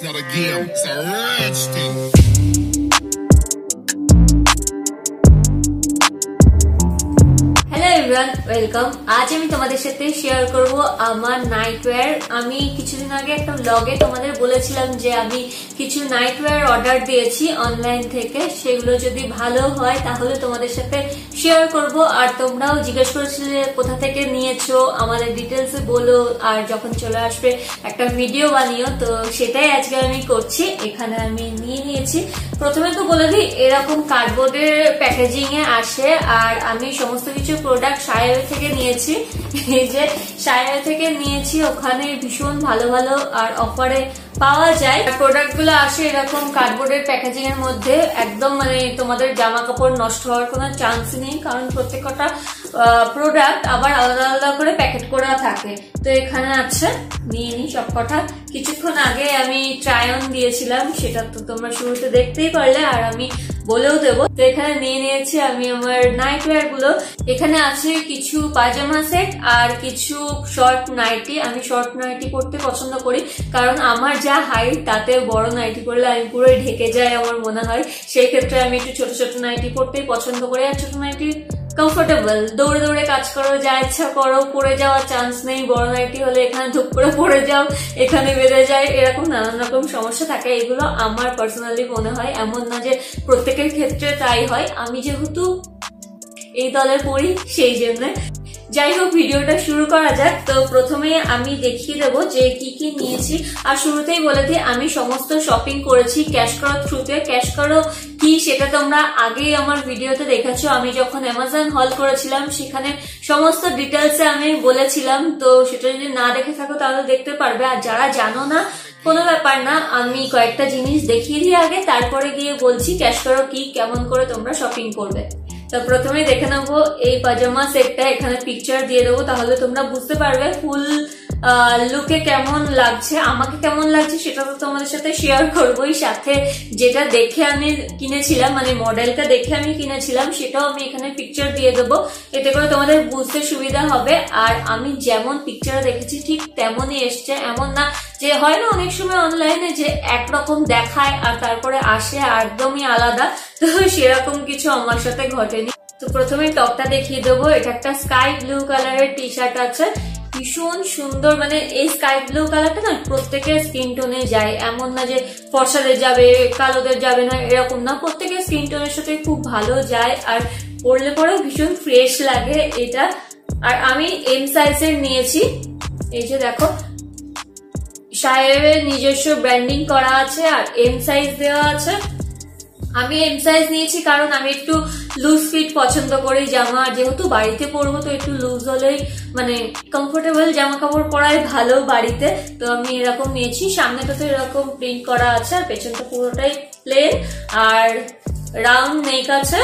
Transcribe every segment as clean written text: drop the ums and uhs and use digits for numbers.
not a game, it's a rich thing. Hello everyone welcome. आज আমি তোমাদের সাথে শেয়ার করব আমার নাইটওয়্যার। আমি কিছুদিন আগে একটা ব্লগে তোমাদের বলেছিলাম যে আমি কিছু নাইটওয়্যার অর্ডার দিয়েছি অনলাইন থেকে, সেগুলো যদি ভালো হয় তাহলে তোমাদের সাথে শেয়ার করব। আর তোমরাও জিজ্ঞেস করেছিলে কোথা থেকে নিয়েছো, আমাদের ডিটেলসে বলো, আর যখন চলে আসবে একটা ভিডিও বানিও। তো সেটাই আজকে আমি করছি। এখানে আমি নিয়ে নিয়েছি। প্রথমে তো বলে দিই, এরকম কার্ডবোর্ডের প্যাকেজিং এ আসে। আর আমি সমস্ত কিছু প্রোডাক্ট সায়ার থেকে নিয়েছি। এই যে সায়ার থেকে নিয়েছি, ওখানে ভীষণ ভালো ভালো আর অফারে পাওয়া যায়। প্রোডাক্ট গুলো আসে এরকম কার্ডবোর্ডের প্যাকেজিং এর মধ্যে। একদম মানে তোমাদের জামা কাপড় নষ্ট হওয়ার কোনো চান্স নেই, কারণ প্রত্যেকটা প্রোডাক্ট আবার আলাদা আলাদা করে প্যাকেট করা থাকে। তো এখানে আছে, নিয়ে নি সব কটা। কিছুক্ষণ আগে আমি ট্রাই অন দিয়েছিলাম, সেটা তো তোমরা শুরুতে দেখতেই পারলে, আর আমি বলেও দেবো। তো এখানে নিয়ে নিয়েছি আমি আমার নাইটওয়্যার গুলো। এখানে আছে কিছু পাজামা সেট আর কিছু শর্ট নাইটি। আমি শর্ট নাইটি পরতে পছন্দ করি, কারণ আমার যা হাইট তাতে বড় নাইটি পরলে আমি পুরো ঢেকে যাই আমার মনে হয়। সেই ক্ষেত্রে আমি একটু ছোট ছোট নাইটি পরতেই পছন্দ করি। আর ছোট নাইটি কমফোর্টেবল, দৌড়ে দৌড়ে কাজ করো, যা ইচ্ছা করো, পড়ে যাওয়ার চান্স নেই। বড় নাইটি হলে এখানে ধুপ করে পড়ে যাও, এখানে বেঁধে যায়, এরকম নানান রকম সমস্যা থাকে। এগুলো আমার পার্সোনালি মনে হয়, এমন না যে প্রত্যেকের ক্ষেত্রে তাই হয়। আমি যেহেতু এই দলের পড়ি সেই জন্য। যাই হোক, ভিডিওটা শুরু করা যাক। তো প্রথমে আমি দেখিয়ে দেবো যে কি কি নিয়েছি। আর শুরুতেই বলে দিই, আমি সমস্ত শপিং করেছি ক্যাশ করো থ্রুতে। ক্যাশ করো কি সেটা তোমরা আগেই আমার ভিডিওতে দেখেছো। আমি যখন অ্যামাজন হল করেছিলাম সেখানে সমস্ত ডিটেলসে আমি বলেছিলাম। তো সেটা যদি না দেখে থাকো তাহলে দেখতে পারবে। আর যারা জানো না, কোনো ব্যাপার না, আমি কয়েকটা জিনিস দেখিয়ে দিয়ে আগে তারপরে গিয়ে বলছি ক্যাশ করো কি, কেমন করে তোমরা শপিং করবে। তো প্রথমে দেখে নেবো এই পাজামা সেটটা। এখানে পিকচার দিয়ে দেবো, তাহলে তোমরা বুঝতে পারবে ফুল লুকে কেমন লাগছে। আমাকে কেমন লাগছে সেটা তো তোমাদের সাথে শেয়ার করবোই। সাথে যেটা দেখে আমি কিনেছিলাম, মানে মডেলটা দেখে আমি কিনেছিলাম, সেটাও আমি এখানে পিকচার দিয়ে দেবো। এতে করে তোমাদের বুঝতে সুবিধা হবে। আর আমি যেমন পিকচারে দেখেছি ঠিক তেমনই এসছে। এমন না যে হয় না অনেক সময় অনলাইনে যে একরকম দেখায় আর তারপরে আসে একদমই আলাদা। তো সেরকম কিছু আমার সাথে ঘটেনি। তো প্রথমে টপটা দেখিয়ে দেবো। এটা একটা স্কাই ব্লু কালারের টি শার্ট আছে, ভীষণ সুন্দর। মানে এই স্কাই ব্লু কালারটা না প্রত্যেকের স্কিন টোনে যায়, এমন না যে ফর্সাদের যাবে কালোদের যাবে না, এরকম না। প্রত্যেকের স্কিন টোনের সাথে খুব ভালো যায়, আর পরলে পরেও ভীষণ ফ্রেশ লাগে এটা। আর আমি এম সাইজের নিয়েছি। এই যে দেখো, সাহেবের নিজস্ব ব্র্যান্ডিং করা আছে আর এম সাইজ দেওয়া আছে। আমি এম সাইজ নিয়েছি কারণ আমি একটু লুজ ফিট পছন্দ করি জামা। যেহেতু বাড়িতে পরবো তো একটু লুজ হলেই মানে কমফোর্টেবল জামা কাপড় পরাই ভালো বাড়িতে। তো আমি এরকম নিয়েছি। সামনেটা তো এরকম প্রিন্ট করা আছে, আর পেছনটা পুরোটাই প্লেন। আর রাউন্ড নেক আছে,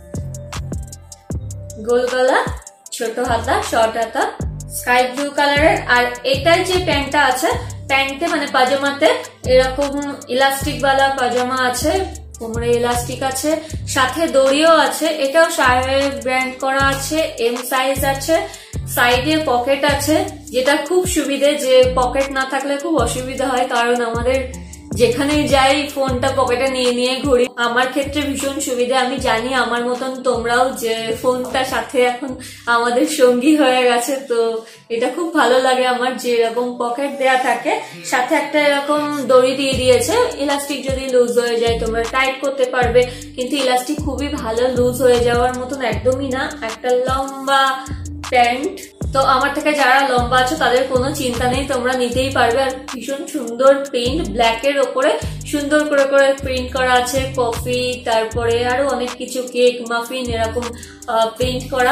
গোল গলা, ছোট হাতা, শর্ট হাতা, স্কাই ব্লু কালারের। আর এটার যে প্যান্টটা আছে, প্যান্টে মানে পাজামাতে এরকম ইলাস্টিক বালা পাজামা আছে, কোমরে ইলাস্টিক আছে, সাথে দড়িও আছে। এটাও সাহেবের ব্র্যান্ড করা আছে, এম সাইজ আছে। সাইডে পকেট আছে, যেটা খুব সুবিধে। যে পকেট না থাকলে খুব অসুবিধা হয়, কারণ আমাদের যেখানে যাই ফোনটা পকেটে নিয়ে নিয়ে ঘুরি। আমার ক্ষেত্রে ভীষণ সুবিধা। আমি জানি আমার মতন তোমরাও যে ফোনটা সাথে এখন আমাদের সঙ্গী হয়ে গেছে। তো এটা খুব ভালো লাগে আমার, যে এরকম পকেট দেয়া থাকে, সাথে একটা এরকম দড়ি দিয়ে দিয়েছে। ইলাস্টিক যদি লুজ হয়ে যায় তোমরা টাইট করতে পারবে, কিন্তু ইলাস্টিক খুবই ভালো, লুজ হয়ে যাওয়ার মতন একদমই না। একটা লম্বা প্যান্ট। তো আমার থেকে যারা লম্বা আছো তাদের কোনো চিন্তা নেই, তোমরা নিতেই পারবে। আর ভীষণ সুন্দর প্রিন্ট, ব্ল্যাকের ওপরে সুন্দর করে করে প্রিন্ট করা আছে। কফি, তারপরে আরো অনেক কিছু, কেক, মাফিন, এরকম প্রিন্ট করা।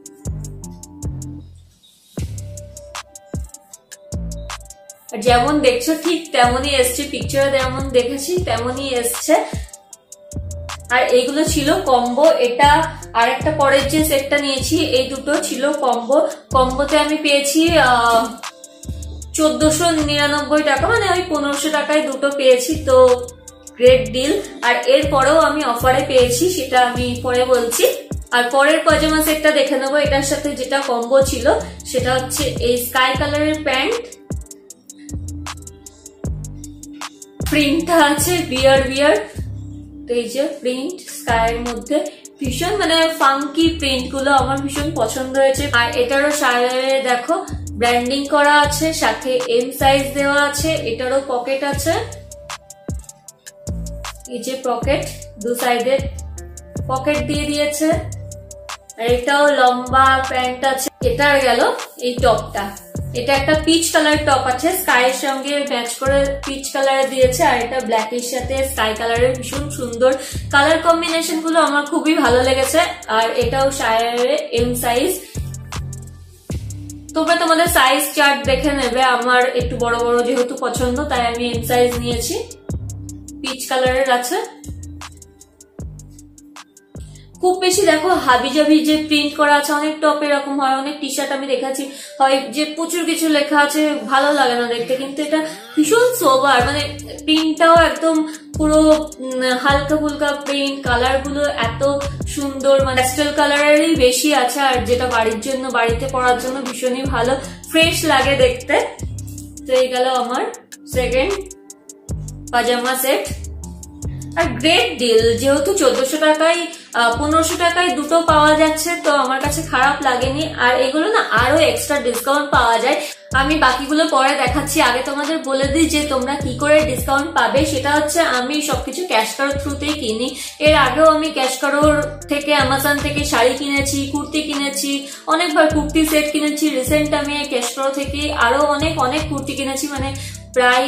যেমন দেখছো ঠিক তেমনই এসছে, পিকচারে যেমন দেখেছি তেমনই এসছে। আর এইগুলো ছিল কম্বো। এটা আর একটা পরের যে সেটটা নিয়েছি, এই দুটো ছিল কম্বো। কম্বোতে আমি পেয়েছি 1499 টাকা, মানে আমি 1500 টাকায় দুটো পেয়েছি। তো গ্রেট ডিল। আর এরপরেও আমি অফারে পেয়েছি, সেটা আমি পরে বলছি। আর পরের পাজামা সেটটা দেখে নেবো। এটার সাথে যেটা কম্বো ছিল সেটা হচ্ছে এই স্কাই কালারের প্যান্ট, প্রিন্টটা আছে বিয়ার বিয়ার। তো এই যে প্রিন্ট স্কাইয়ের মধ্যে ভীষণ মানে ফাঙ্কি প্রিন্ট গুলো আমার ভীষণ পছন্দ হয়েছে। আর এটারও সাইডে দেখো ব্র্যান্ডিং করা আছে, সাথে এম সাইজ দেওয়া আছে, এটারও পকেট আছে। এই যে পকেট, দু সাইডে পকেট দিয়ে দিয়েছে। আর এটাও লম্বা প্যান্ট আছে। এটা গেল এই টপটা, এটা একটা পিচ কালার টপ আছে, স্কাইয়ের সঙ্গে ম্যাচ করে পিচ কালার দিয়েছে। আর এটা ব্ল্যাকের সাথে স্কাই কালারের ভীষণ সুন্দর কালার কম্বিনেশন গুলো আমার খুবই ভালো লেগেছে। আর এটাও সায়ারে এম সাইজ। তোমরা তোমাদের সাইজ চার্ট দেখে নেবে, আমার একটু বড় বড় যেহেতু পছন্দ তাই আমি এম সাইজ নিয়েছি। পিচ কালারের আছে। খুব বেশি দেখো হাবিজাবি যে প্রিন্ট করা আছে, অনেক টপ এরকম হয়, অনেক টি শার্ট আমি দেখাচ্ছি হয় যে প্রচুর কিছু লেখা আছে, ভালো লাগে না দেখতে। কিন্তু এটা ভীষণ সোবার, মানে প্রিন্টটাও একদম পুরো হালকা ফুলকা প্রিন্ট, কালার গুলো এত সুন্দর, মানে প্যাস্টেল কালারেরই বেশি আছে। আর যেটা বাড়ির জন্য, বাড়িতে পরার জন্য ভীষণই ভালো, ফ্রেশ লাগে দেখতে। তো এই গেল আমার সেকেন্ড পাজামা সেট। আর গ্রেট ডিল, যেহেতু 1400 টাকায় 1500 টাকায় দুটো পাওয়া যাচ্ছে, তো আমার কাছে খারাপ লাগেনি। আর এগুলো না আরো এক্সট্রা ডিসকাউন্ট পাওয়া যায়, আমি বাকিগুলো পরে দেখাচ্ছি। আগে তোমাদের বলে দিই যে তোমরা কি করে ডিসকাউন্ট পাবে। সেটা হচ্ছে আমি সবকিছু ক্যাশ কারোর থ্রুতেই কিনি। এর আগেও আমি ক্যাশ কারোর থেকে, অ্যামাজন থেকে শাড়ি কিনেছি, কুর্তি কিনেছি, অনেকবার কুর্তি সেট কিনেছি। রিসেন্ট আমি ক্যাশ কারো থেকে আরো অনেক কুর্তি কিনেছি, মানে প্রায়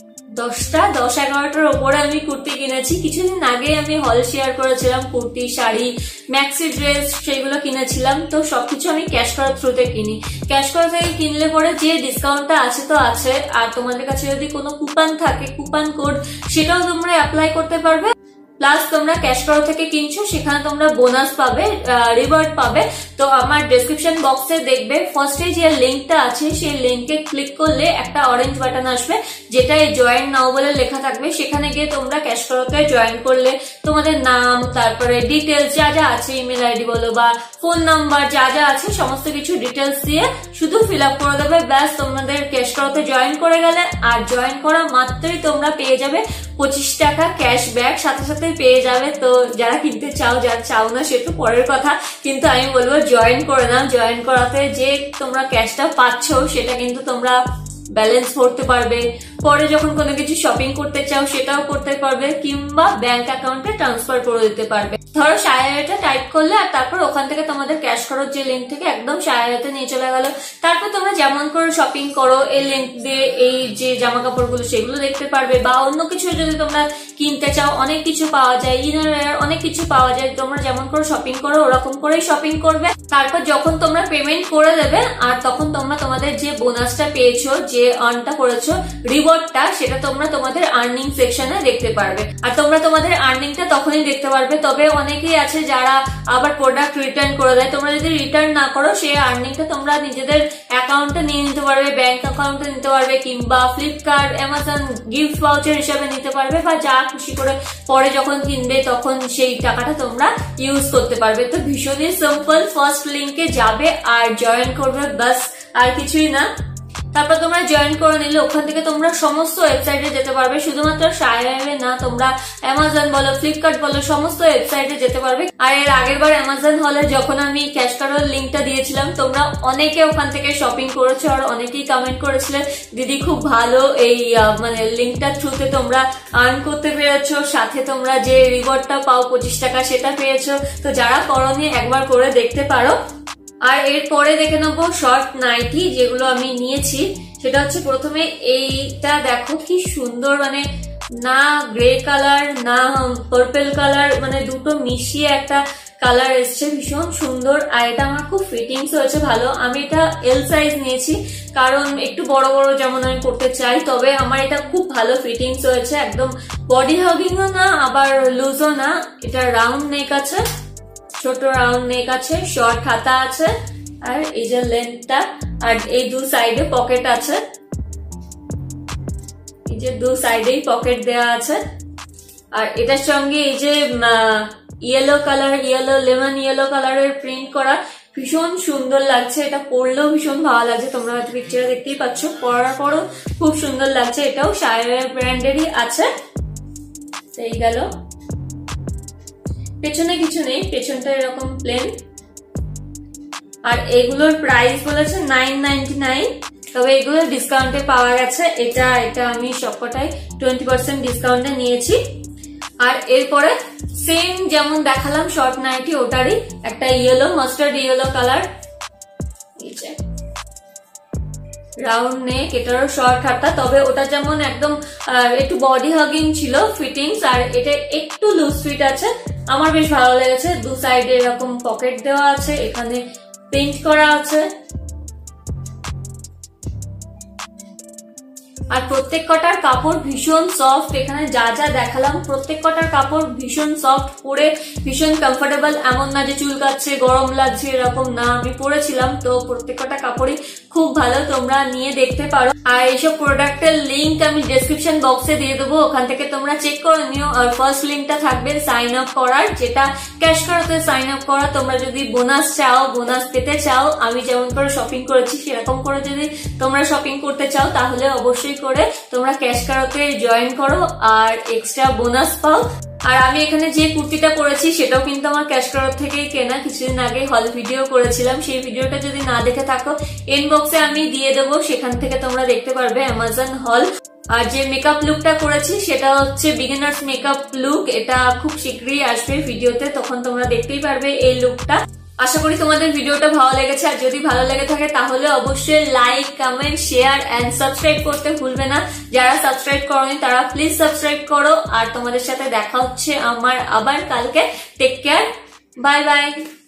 10-11টার ওপরে আমি কুর্তি কিনেছি। কিছুদিন আগে আমি হল শেয়ার করেছিলাম, কুর্তি, শাড়ি, ম্যাক্সি ড্রেস, সেগুলো কিনেছিলাম। তো সবকিছু আমি ক্যাশ করার থ্রুতে কিনি। ক্যাশ করা থেকে কিনলে পরে যে ডিসকাউন্টটা আছে তো আছে, আর তোমাদের কাছে যদি কোনো কুপন থাকে, কুপন কোড, সেটাও তোমরা অ্যাপ্লাই করতে পারবে। প্লাস তোমরা ক্যাশ করো থেকে কিনছো, সেখানে তোমরা বোনাস পাবে, রিওয়ার্ড পাবে। তো আমার ডেসক্রিপশন বক্সে দেখবে ফার্স্টে যে লিঙ্কটা আছে, সেই লিঙ্কে ক্লিক করলে একটা অরেঞ্জ বাটন আসবে, যেটায় জয়েন নাও বলে লেখা থাকবে। সেখানে গিয়ে তোমরা ক্যাশ করোতে জয়েন করলে তোমাদের নাম, তারপরে ডিটেলস যা যা আছে, ইমেল আইডি বলো বা ফোন নাম্বার, যা যা আছে সমস্ত কিছু ডিটেলস দিয়ে শুধু ফিল আপ করে দেবে। ব্যাস, তোমাদের ক্যাশ করোতে জয়েন করে গেলে। আর জয়েন করা মাত্রই তোমরা পেয়ে যাবে 25 টাকা ক্যাশব্যাক, সাথে সাথে পেয়ে যাবে। তো যারা কিনতে চাও, যারা চাও না সে তো পরের কথা, কিন্তু আমি বলবো জয়েন করে নাও। জয়েন করাতে যে তোমরা ক্যাশটা পাচ্ছ, সেটা কিন্তু তোমরা ব্যালেন্স ভরতে পারবে, পরে যখন কোনো কিছু শপিং করতে চাও সেটাও করতে পারবে, কিংবা ব্যাংক অ্যাকাউন্টে ট্রান্সফার করে দিতে পারবে। ধরো সায়ারাটা টাইপ করলে, আর তারপর ওখান থেকে তোমাদের ক্যাশ খরচ যে লিঙ্ক থেকে একদম সায়ারাতে নিয়ে চলে গেল। তারপর তোমরা যেমন করে শপিং করো, এই লিঙ্ক দিয়ে এই যে জামা কাপড়গুলো সেগুলো দেখতে পারবে। বা অন্য কিছু যদি তোমরা কিনতে চাও, অনেক কিছু পাওয়া যায়, ইনারওয়্যার অনেক কিছু পাওয়া যায়। তোমরা যেমন করে শপিং করো ওরকম করেই শপিং করবে। তারপর যখন তোমরা পেমেন্ট করে দেবে, আর তখন তোমরা তোমাদের যে বোনাসটা পেয়েছো, যে আর্নটা করেছো, রিওয়ার্ডটা, সেটা তোমরা তোমাদের আর্নিং সেকশনে দেখতে পারবে। আর তোমরা তোমাদের আর্নিংটা তখনই দেখতে পারবে। তবে অনেকেই আছে যারা আবার প্রোডাক্ট রিটার্ন করে দেয়। তোমরা যদি রিটার্ন না করো, সেই আর্নিংটা তোমরা নিজেদের অ্যাকাউন্টে নিয়ে নিতে পারবে, ব্যাংক অ্যাকাউন্টে নিতে পারবে, কিংবা ফ্লিপকার্ট, অ্যামাজন গিফট ভাউচার হিসাবে নিতে পারবে, বা যা খুশি করে পরে যখন কিনবে তখন সেই টাকাটা তোমরা ইউজ করতে পারবে। তো ভীষণই সিম্পল, ফার্স্ট লিঙ্কে যাবে আর জয়েন করবে, বাস, আর কিছুই না। তারপর তোমরা জয়েন করে নিলে ওখান থেকে তোমরা সমস্ত ওয়েবসাইটে যেতে পারবে, শুধুমাত্র সায়ারে না, তোমরা অ্যামাজন বলো, ফ্লিপকার্ট বলো, সমস্ত ওয়েবসাইটে যেতে পারবে। আর এর আগের বার অ্যামাজন হলে যখন আমি ক্যাশ কার্ডের লিঙ্কটা দিয়েছিলাম, তোমরা অনেকে ওখান থেকে শপিং করেছো, আর অনেকেই কমেন্ট করেছিলে দিদি খুব ভালো, এই মানে লিঙ্কটার থ্রুতে তোমরা আর্ন করতে পেরেছো, সাথে তোমরা যে রিওয়ার্ডটা পাও 25 টাকা, সেটা পেয়েছো। তো যারা করোনি একবার করে দেখতে পারো। আর এরপরে দেখে নেবো শর্ট নাইটি, যেগুলো আমি নিয়েছি। সেটা হচ্ছে প্রথমে এইটা দেখো কি সুন্দর, মানে না গ্রে কালার না পার্পল কালার, মানে দুটো মিশিয়ে একটা কালার এসছে, ভীষণ সুন্দর। আর এটা আমার খুব ফিটিংস হয়েছে ভালো। আমি এটা এল সাইজ নিয়েছি, কারণ একটু বড় বড় যেমন আমি পড়তে চাই। তবে আমার এটা খুব ভালো ফিটিংস হয়েছে, একদম বডি হাগিংও না আবার লুজও না। এটা রাউন্ড নেক আছে, ছোট রাউন্ড নেক আছে, শর্ট হাতা আছে, আর এই যে লেন্থটা, আর এই দু সাইডে পকেট আছে, এই যে দু সাইডেই পকেট দেওয়া আছে। আর এটার সঙ্গে এই যে yellow colour, yellow lemon yellow কালারের প্রিন্ট করা ভীষণ সুন্দর লাগছে, এটা পরলেও ভীষণ ভালো লাগছে, তোমরা হয়তো পিকচারে দেখতেই পাচ্ছ, পরার পরও খুব সুন্দর লাগছে। এটাও শায়ার ব্র্যান্ডেরই আছে। এই গেল, পেছনে কিছু নেই, পেছনটা এরকম প্লেন। আর এগুলোর প্রাইস বলেছে 999, তবে এগুলো ডিসকাউন্টে পাওয়া গেছে। এটা আমি সবকটাই 20% ডিসকাউন্টে নিয়েছি। আর এরপরে সেম যেমন দেখালাম শর্ট নাইটি, ওটারই একটা yellow, mustard yellow colour, round neck, এটারও শর্ট হাতা, তবে ওটা যেমন একদম একটু বডি হাগিং ছিল ফিটিংস, আর এটা একটু লুজ ফিট আছে, আমার বেশ ভালো লেগেছে। দু সাইডে এরকম পকেট দেওয়া আছে, এখানে পেইন্ট করা আছে। আর প্রত্যেক কটার কাপড় ভীষণ সফট, এখানে যা যা দেখালাম প্রত্যেক কটার কাপড় ভীষণ সফট, পরে ভীষণ কমফোর্টেবল, এমন না যে চুলকাচ্ছে গরম লাগছে এরকম না। আমি পরেছিলাম তো প্রত্যেক কটা কাপড়ই খুব ভালো, তোমরা নিয়ে দেখতে পারো। আর এইসব প্রোডাক্টের লিঙ্ক আমি ডেসক্রিপশন বক্সে দিয়ে দেবো, ওখান থেকে তোমরা চেক করে নিও। আর ফার্স্ট লিঙ্কটা থাকবে সাইন আপ করার, যেটা ক্যাশ কার্ডে সাইন আপ করা। তোমরা যদি বোনাস চাও, বোনাস পেতে চাও, আমি যেমন করে শপিং করেছি সেরকম করে যদি তোমরা শপিং করতে চাও, তাহলে অবশ্যই করে তোমরা ক্যাশ কার্ডে জয়েন করো আর এক্সট্রা বোনাস পাও। আর আমি এখানে যে কুর্তিটা পরেছি সেটাও কিন্তু আমার ক্যাশ কার্ড থেকেই কেনা, কিছুদিন আগে হল ভিডিও করেছিলাম, সেই ভিডিওটা যদি না দেখে থাকো ইনবক্সে আমি দিয়ে দেবো, সেখান থেকে তোমরা দেখতে পারবে অ্যামাজন হল। আর যে মেকআপ লুকটা করেছি সেটা হচ্ছে বিগিনার্স মেকআপ লুক, এটা খুব শীঘ্রই আসবে ভিডিওতে, তখন তোমরা দেখতেই পারবে এই লুকটা। আশা করি তোমাদের ভিডিওটা ভালো লেগেছে, আর যদি ভালো লেগে থাকে তাহলে অবশ্যই like, comment, share and subscribe করতে ভুলবে না। যারা সাবস্ক্রাইব করোনি তারা প্লিজ সাবস্ক্রাইব করো। আর তোমাদের সাথে দেখা হচ্ছে আমার আবার কালকে। Take care, bye by.